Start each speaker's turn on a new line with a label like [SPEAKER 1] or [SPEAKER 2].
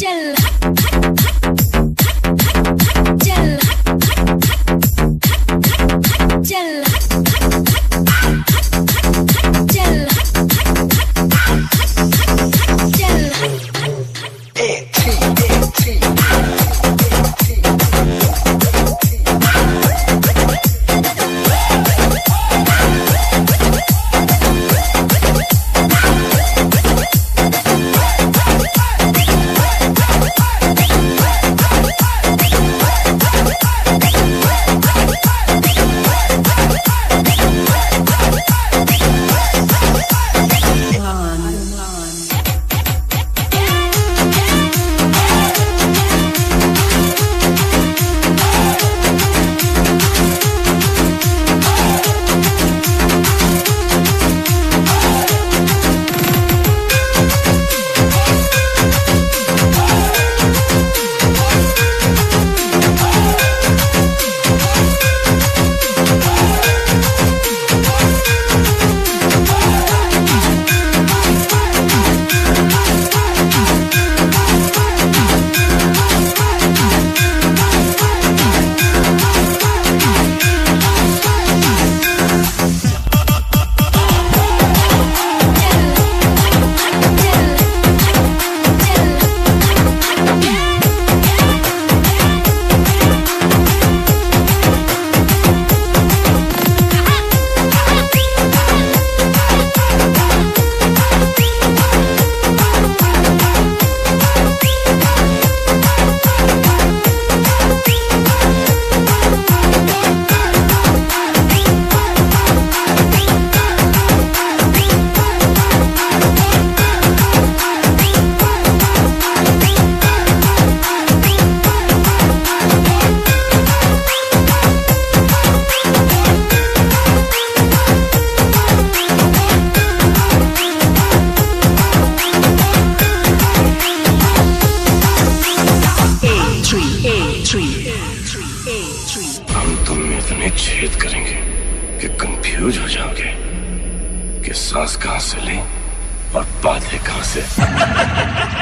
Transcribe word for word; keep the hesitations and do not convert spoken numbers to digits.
[SPEAKER 1] चल हट हट हट हट हट हट चल हट हट हट हट हट हट चल हट हट हट हट हट हट चल हट हट हट हट हट चल हट हट ए थी ए थी
[SPEAKER 2] हम तुम में इतने छेद करेंगे कि कंफ्यूज हो जाओगे कि सांस कहां से लें और बातें कहां से।